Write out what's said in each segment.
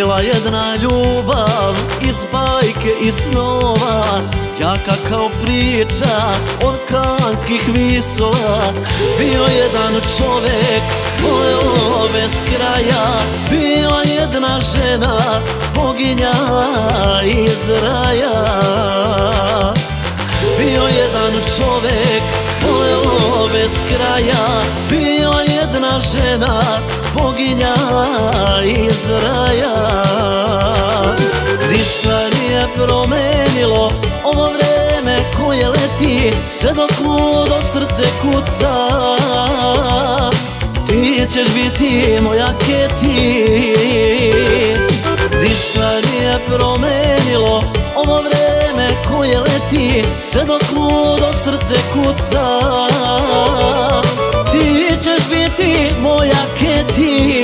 Bila jedna ljubav iz bajke i snova, jaka kao priča orkanskih visova. Bio jedan čovek, voleo bez kraja, bila jedna žena, boginja iz raja. Bio jedan čovek, voleo bez kraja, bila jedna žena, boginja iz raja. Ništa nije promenilo ovo vreme koje leti, sve dok ludo srce kuca. Ti ćeš biti moja Keti. Ništa nije promenilo ovo vreme koje leti, sve dok ludo srce kuca. Ti ćeš biti moja Keti.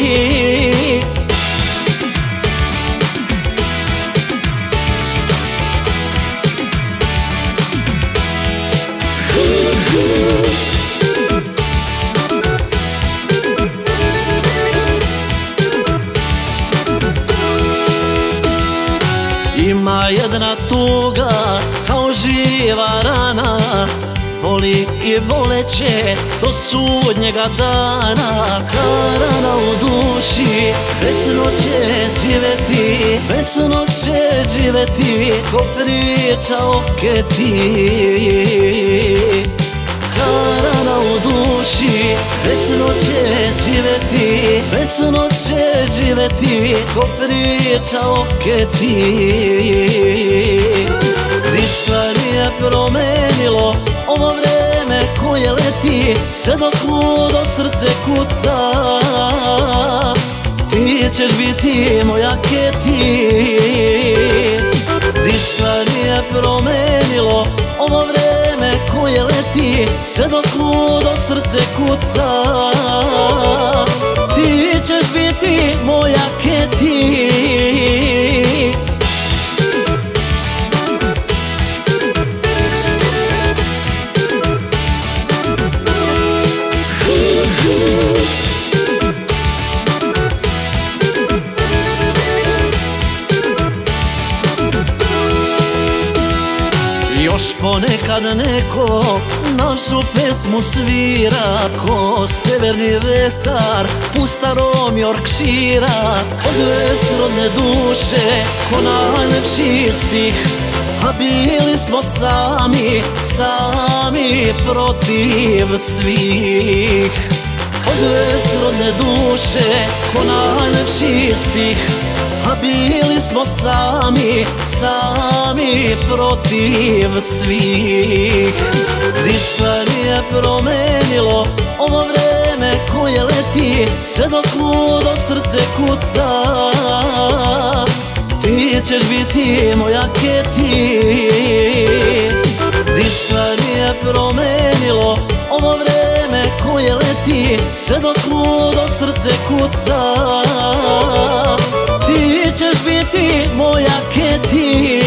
Ima jedna tuga kao živa rana, boli i boleće do sudnjega dana. Ta rana u duši večno će živeti, večno će živeti ko priča o Keti. Ta rana u duši večno će živeti, večno će živeti ko priča o Keti. Ništa nije promenilo ovo vreme koje leti, sve dok ludo srce kuca. Ti ćeš biti moja Keti. Ništa nije promenilo ovo vreme koje leti, sve dok ludo srce kuca. Ti ćeš biti moja Keti. Još ponekad neko našu pesmu svira, ko severni vetar u starom Yorkshira. Od besrodne duše ko najlepši stih, a bili smo sami, sami protiv svih. Od besrodne duše ko najlepši stih, a bili smo sami, sami protiv svih. Ništa nije promenilo ovo vreme koje leti, sve dok ludo srce kuca. Ti ćeš biti moja Keti. Ništa nije promenilo ovo vreme koje leti, sve dok ludo srce kuca. Ti ćeš biti moja Keti.